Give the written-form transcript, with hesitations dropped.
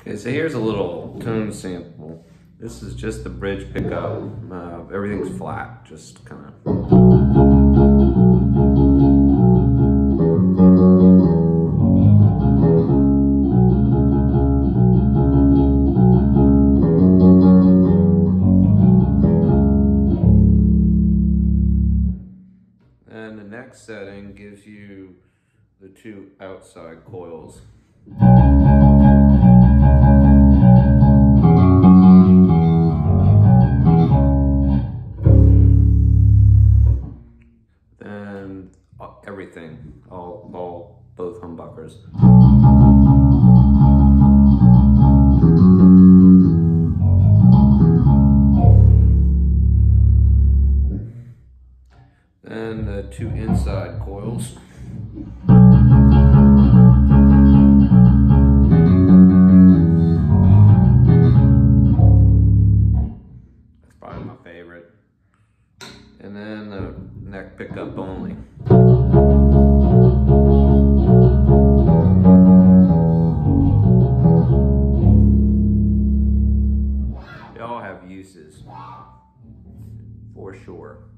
Okay, so here's a little tone sample. This is just the bridge pickup. Everything's flat, just kind of. And the next setting gives you the two outside coils. Then everything, both humbuckers. Then the two inside coils. That's probably my favorite. And then the neck pickup only. They all have uses, for sure.